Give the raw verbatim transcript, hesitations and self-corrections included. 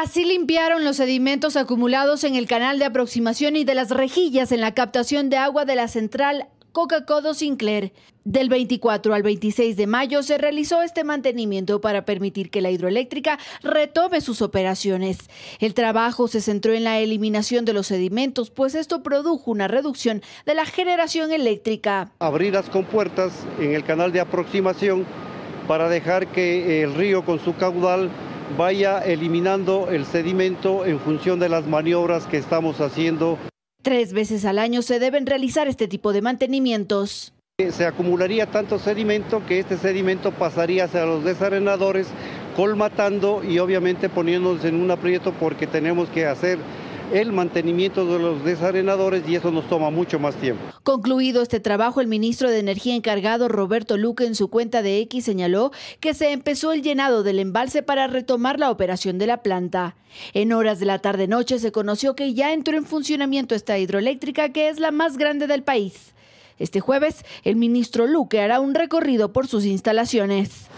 Así limpiaron los sedimentos acumulados en el canal de aproximación y de las rejillas en la captación de agua de la central Coca-Codo Sinclair. Del veinticuatro al veintiséis de mayo se realizó este mantenimiento para permitir que la hidroeléctrica retome sus operaciones. El trabajo se centró en la eliminación de los sedimentos, pues esto produjo una reducción de la generación eléctrica. Abrir las compuertas en el canal de aproximación para dejar que el río con su caudal vaya eliminando el sedimento en función de las maniobras que estamos haciendo. Tres veces al año se deben realizar este tipo de mantenimientos. Se acumularía tanto sedimento que este sedimento pasaría hacia los desarenadores, colmatando y obviamente poniéndonos en un aprieto porque tenemos que hacer el mantenimiento de los desarenadores y eso nos toma mucho más tiempo. Concluido este trabajo, el ministro de Energía encargado, Roberto Luque, en su cuenta de X señaló que se empezó el llenado del embalse para retomar la operación de la planta. En horas de la tarde-noche se conoció que ya entró en funcionamiento esta hidroeléctrica, que es la más grande del país. Este jueves, el ministro Luque hará un recorrido por sus instalaciones.